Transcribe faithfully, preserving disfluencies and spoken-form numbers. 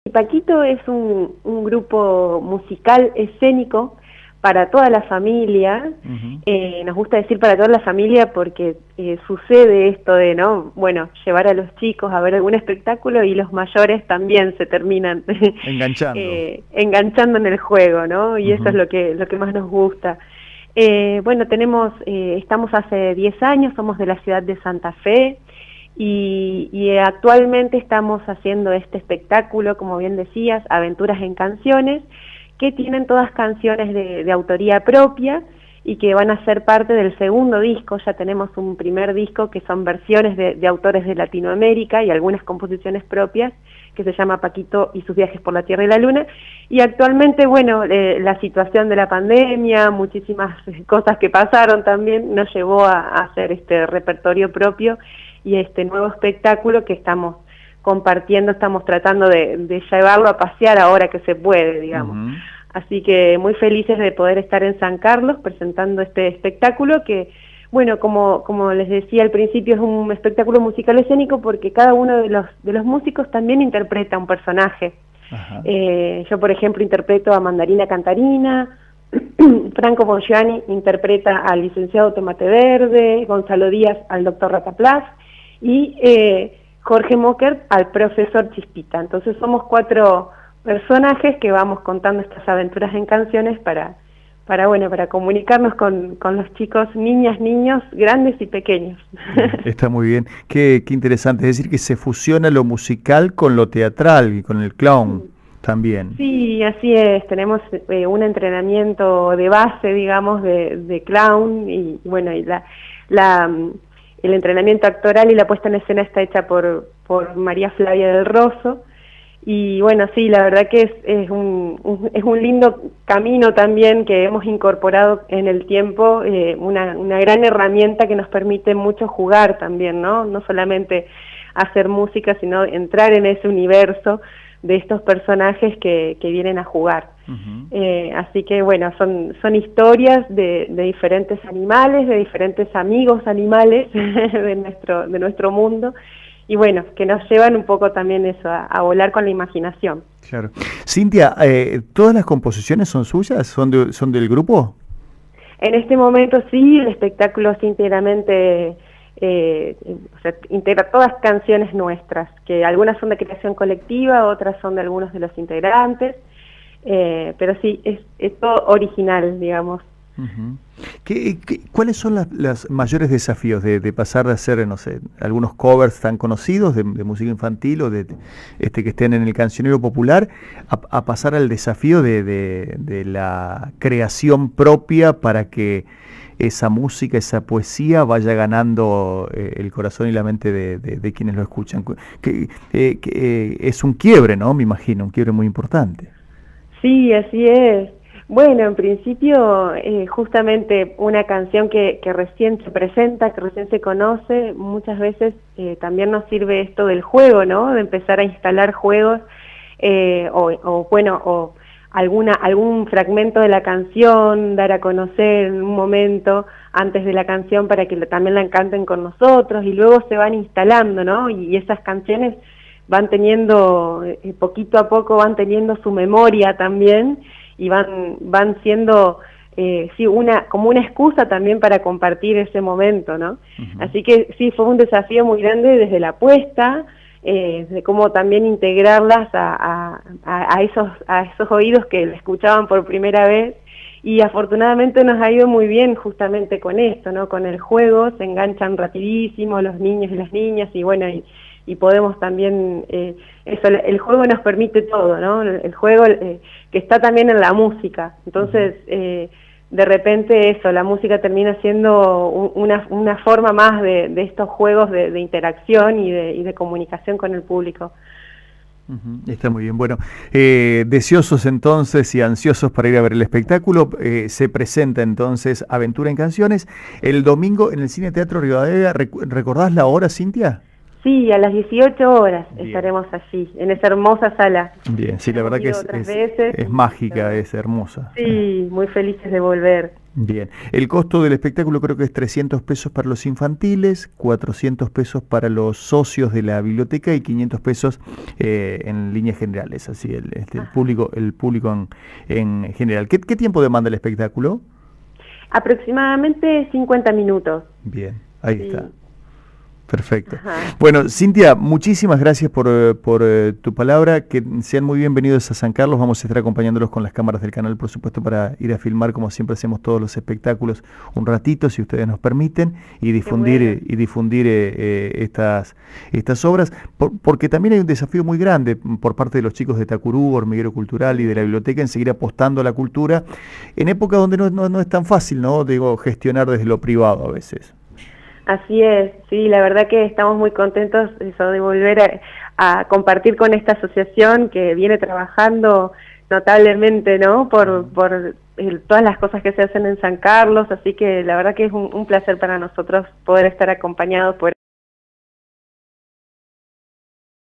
Paquito es un, un grupo musical escénico para toda la familia. Uh-huh. eh, nos gusta decir para toda la familia porque eh, sucede esto de, ¿no? Bueno, llevar a los chicos a ver algún espectáculo y los mayores también se terminan enganchando, eh, enganchando en el juego, ¿no? Y uh-huh. eso es lo que, lo que más nos gusta. Eh, bueno, tenemos, eh, estamos hace diez años, somos de la ciudad de Santa Fe. Y, y actualmente estamos haciendo este espectáculo, como bien decías, Aventuras en Canciones, que tienen todas canciones de, de autoría propia y que van a ser parte del segundo disco. Ya tenemos un primer disco que son versiones de, de autores de Latinoamérica y algunas composiciones propias, que se llama Paquito y sus viajes por la Tierra y la Luna. Y actualmente, bueno, eh, la situación de la pandemia, muchísimas cosas que pasaron también, nos llevó a, a hacer este repertorio propio y este nuevo espectáculo que estamos compartiendo, estamos tratando de, de llevarlo a pasear ahora que se puede, digamos. Uh-huh. Así que muy felices de poder estar en San Carlos presentando este espectáculo que, bueno, como, como les decía al principio, es un espectáculo musical escénico porque cada uno de los, de los músicos también interpreta un personaje. Uh-huh. eh, yo, por ejemplo, interpreto a Mandarina Cantarina, Franco Bongiani interpreta al licenciado Tomate Verde, Gonzalo Díaz al doctor Rataplas y eh, Jorge Mocker al profesor Chispita. Entonces somos cuatro personajes que vamos contando estas aventuras en canciones para, para bueno, para comunicarnos con, con los chicos, niñas, niños, grandes y pequeños. Está muy bien. Qué, qué interesante. Es decir, que se fusiona lo musical con lo teatral y con el clown también. Sí, así es. Tenemos eh, un entrenamiento de base, digamos, de, de clown y, bueno, y la... la el entrenamiento actoral y la puesta en escena está hecha por, por María Flavia del Rosso. Y bueno, sí, la verdad que es, es, un, un, es un lindo camino también que hemos incorporado en el tiempo, eh, una, una gran herramienta que nos permite mucho jugar también, ¿no? No solamente hacer música, sino entrar en ese universo de estos personajes que, que vienen a jugar. Uh-huh. eh, así que bueno, son, son historias de, de diferentes animales, de diferentes amigos animales de nuestro, de nuestro mundo, y bueno, que nos llevan un poco también eso, a, a volar con la imaginación. Claro. Cintia, eh, ¿todas las composiciones son suyas? ¿Son, de, son del grupo? En este momento sí, el espectáculo es íntegramente... Eh, o sea, integra todas canciones nuestras, que algunas son de creación colectiva, otras son de algunos de los integrantes, eh, pero sí, es, es todo original, digamos. Uh-huh. ¿Qué, qué, ¿Cuáles son las, los mayores desafíos de, de pasar de hacer, no sé, algunos covers tan conocidos de, de música infantil o de este que estén en el cancionero popular, a, a pasar al desafío de, de, de la creación propia para que esa música, esa poesía vaya ganando eh, el corazón y la mente de, de, de quienes lo escuchan? Que, eh, que eh, es un quiebre, ¿no? Me imagino, un quiebre muy importante. Sí, así es. Bueno, en principio, eh, justamente una canción que, que recién se presenta, que recién se conoce, muchas veces eh, también nos sirve esto del juego, ¿no? De empezar a instalar juegos, eh, o, o bueno, o alguna algún fragmento de la canción, dar a conocer en un momento antes de la canción para que también la canten con nosotros, y luego se van instalando, ¿no? Y, y esas canciones van teniendo, eh, poquito a poco van teniendo su memoria también, y van, van siendo eh, sí, una, como una excusa también para compartir ese momento, ¿no? Uh-huh. Así que sí, fue un desafío muy grande desde la apuesta, eh, de cómo también integrarlas a, a, a, esos, a esos oídos que la escuchaban por primera vez, y afortunadamente nos ha ido muy bien justamente con esto, ¿no? Con el juego se enganchan rapidísimo los niños y las niñas, y bueno, y, y podemos también, eh, eso, el juego nos permite todo, ¿no? El juego eh, que está también en la música, entonces eh, de repente eso, la música termina siendo una, una forma más de, de estos juegos de, de interacción y de, y de comunicación con el público. Uh-huh. Está muy bien. Bueno, eh, deseosos entonces y ansiosos para ir a ver el espectáculo. Eh, se presenta entonces Aventura en Canciones el domingo en el Cine Teatro Rivadavia. ¿Recordás la hora, Cintia? Sí, a las dieciocho horas Bien. Estaremos allí, en esa hermosa sala. Bien, sí, la verdad que es, es, es mágica, es hermosa. Sí, muy felices de volver. Bien, el costo del espectáculo creo que es trescientos pesos para los infantiles, cuatrocientos pesos para los socios de la biblioteca y quinientos pesos eh, en líneas generales, así el, este, el público, el público en, en general. ¿Qué, ¿Qué tiempo demanda el espectáculo? Aproximadamente cincuenta minutos. Bien, ahí Sí. está. Perfecto. Ajá. Bueno, Cintia, muchísimas gracias por, eh, por eh, tu palabra, que sean muy bienvenidos a San Carlos, vamos a estar acompañándolos con las cámaras del canal, por supuesto, para ir a filmar, como siempre hacemos todos los espectáculos, un ratito, si ustedes nos permiten, y difundir, bueno. eh, y difundir eh, eh, estas, estas obras, por, porque también hay un desafío muy grande por parte de los chicos de Tacurú, Hormiguero Cultural y de la biblioteca en seguir apostando a la cultura, en época donde no, no, no es tan fácil, ¿no? Digo, gestionar desde lo privado a veces. Así es, sí, la verdad que estamos muy contentos eso, de volver a, a compartir con esta asociación que viene trabajando notablemente, ¿no? Por, por el, todas las cosas que se hacen en San Carlos, así que la verdad que es un, un placer para nosotros poder estar acompañados por